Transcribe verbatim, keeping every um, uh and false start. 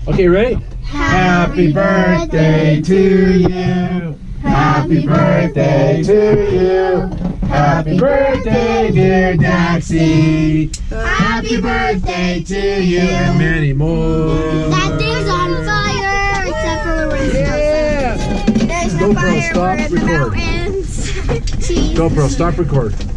Okay, ready? Happy birthday to you. Happy birthday to you. Happy birthday, dear Daxie. Happy birthday to you. And many more. That thing's on fire, except for when it's yeah. There's no GoPro, fire. stop, We're in the record. mountains. GoPro, stop, record.